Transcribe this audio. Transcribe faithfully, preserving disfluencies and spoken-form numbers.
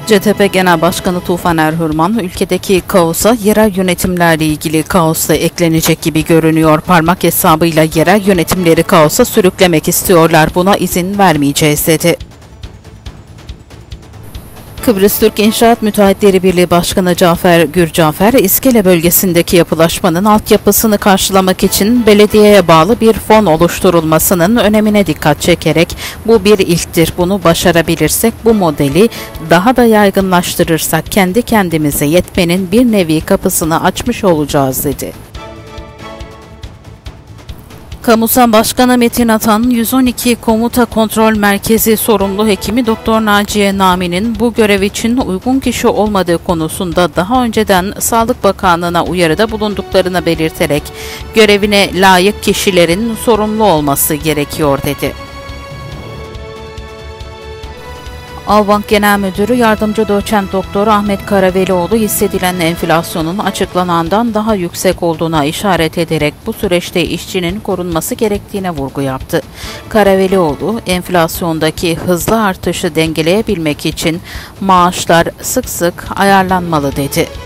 C T P Genel Başkanı Tufan Erhürman, ülkedeki kaosa yerel yönetimlerle ilgili kaos da eklenecek gibi görünüyor. Parmak hesabıyla yerel yönetimleri kaosa sürüklemek istiyorlar. Buna izin vermeyeceğiz dedi. Kıbrıs Türk İnşaat Müteahhitleri Birliği Başkanı Cafer Gürcafer, İskele bölgesindeki yapılaşmanın altyapısını karşılamak için belediyeye bağlı bir fon oluşturulmasının önemine dikkat çekerek bu bir ilktir. Bunu başarabilirsek, bu modeli daha da yaygınlaştırırsak kendi kendimize yetmenin bir nevi kapısını açmış olacağız dedi. Kamusan Başkanı Metin Atan, yüz on iki Komuta Kontrol Merkezi sorumlu hekimi Doktor Naciye Nami'nin bu görev için uygun kişi olmadığı konusunda daha önceden Sağlık Bakanlığı'na uyarıda bulunduklarını belirterek görevine layık kişilerin sorumlu olması gerekiyor dedi. Albank Genel Müdürü Yardımcı Doçent Doktor Ahmet Karavelioğlu, hissedilen enflasyonun açıklanandan daha yüksek olduğuna işaret ederek bu süreçte işçinin korunması gerektiğine vurgu yaptı. Karavelioğlu, enflasyondaki hızlı artışı dengeleyebilmek için maaşlar sık sık ayarlanmalı dedi.